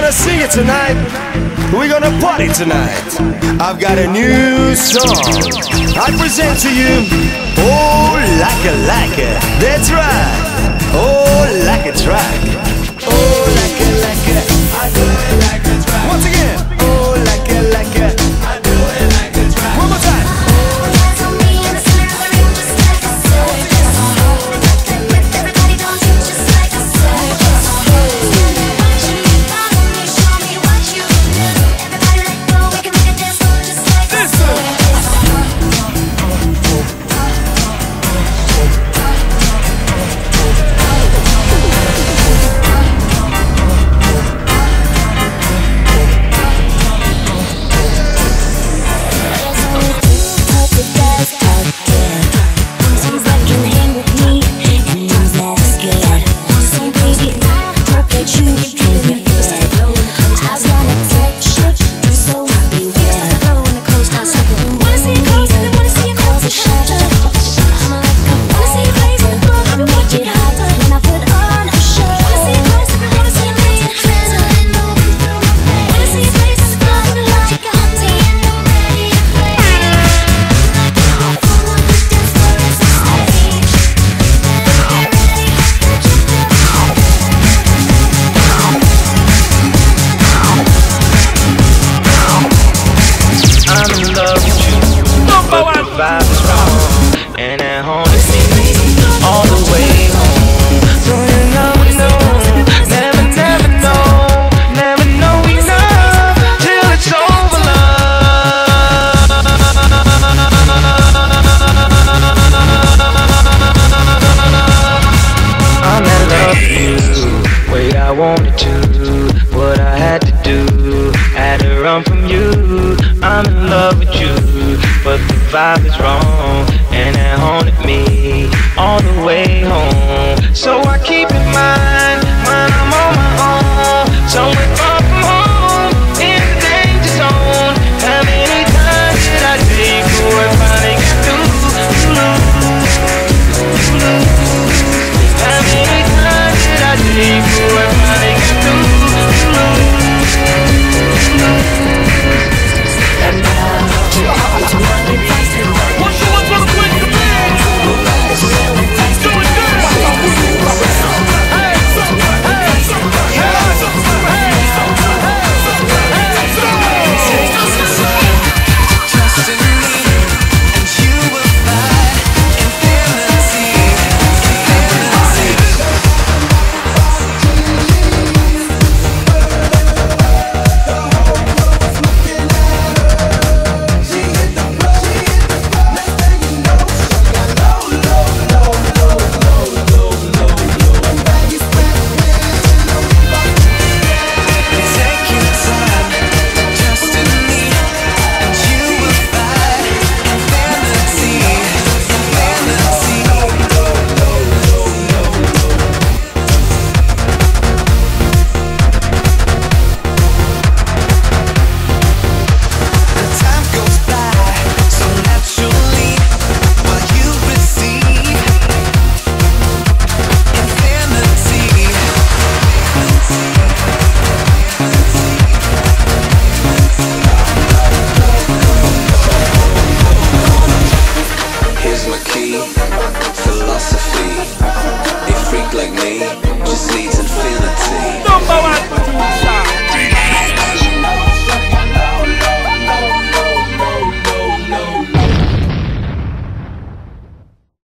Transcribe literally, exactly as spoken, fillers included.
gonna sing it tonight. We're gonna party tonight. I've got a new song I present to you. Oh, like a like a. That's right. Oh, like a track. Oh, like a like a. I do it like a track. Once again. Oh, like a like a. I do it like a track. One more time. Vibe is wrong, and it haunted me all the way home. So I keep in mind